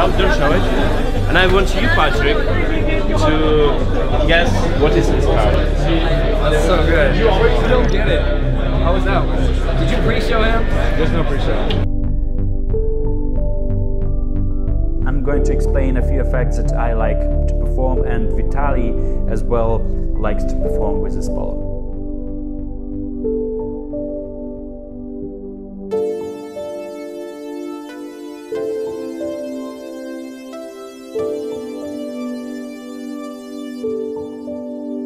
up, don't show it. And I want you, Patrick, to guess what is this card. That's so good. You don't get it. How was that? Did you pre-show him? There's no pre-show. I'm going to explain a few effects that I like to perform, and Vitaly as well likes to perform with this polo.